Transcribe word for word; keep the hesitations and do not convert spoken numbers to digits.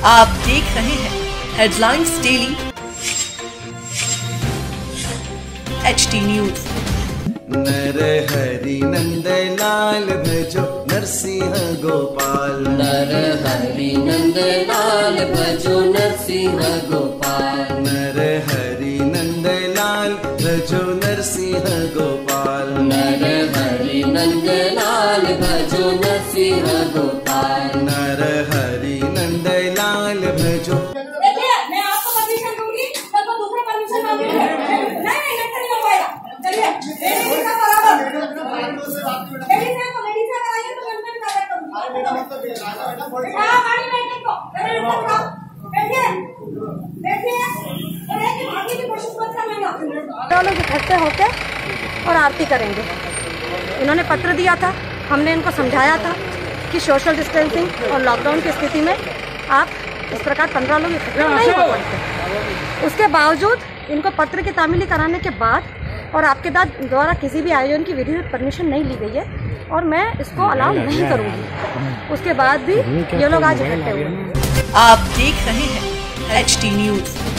आप देख रहे हैं हेडलाइंस डेली एचटी न्यूज। नर हरि नंदन लाल भजो नरसिंह गोपाल। नर हरि नंदन लाल भजो नरसिंह गोपाल। नर हरि नंदन लाल भजो नरसिंह गोपाल। नर हरि नंदन लाल भजो नरसिंह गोपाल। नर हरि नंदन लाल भजो। देखिए, मैं आपको परमिशन दूंगी, कल को दूसरा परमिशन मांगेंगे। नहीं नहीं नहीं नहीं हो पाएगा। चलिए, लेडीज का बराबर। लेडीज है तो लेडीज का कराइए तो मैं भी कार्य करूंगी। हाँ, गाड़ी में देखो, चलिए उठाओ, बैठिए, बैठिए, और एक भागने की कोशिश मत करना। दो लोग इकट्ठे होकर और आरती करेंगे। इन्होंने पत्र दिया था, हमने इनको समझाया था कि सोशल डिस्टेंसिंग और लॉकडाउन की स्थिति में आप इस प्रकार पंद्रह लोग इकट्ठे नहीं हो सकते। उसके बावजूद इनको पत्र की तामीली कराने के बाद और आपके द्वारा किसी भी आयोजन की विधिवत परमिशन नहीं ली गई है और मैं इसको अलाउ नहीं करूंगी। उसके बाद भी ये लोग आज इकट्ठे हुए। आप देख रहे हैं एचटी न्यूज।